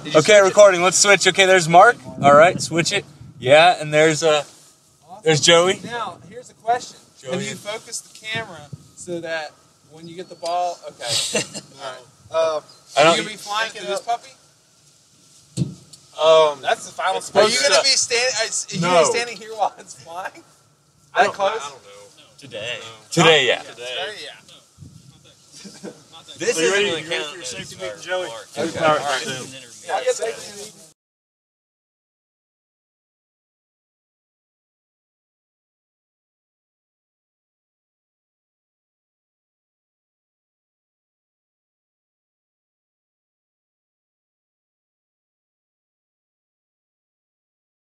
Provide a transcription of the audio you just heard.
Okay, recording. Let's switch. Okay, there's Mark. All right, switch it. Yeah, and there's Joey. Now, here's a question. Joey. Have you focused the camera so that when you get the ball, okay. I All right. Are you gonna be flying through this puppy? That's the final. Are you gonna be standing here while it's flying? I don't know. Today. Today, yeah. Today, yeah. This So you isn't ready? really You ready count for your as safety our meeting, Joey? mark. Okay. All right. Yeah, I guess I can.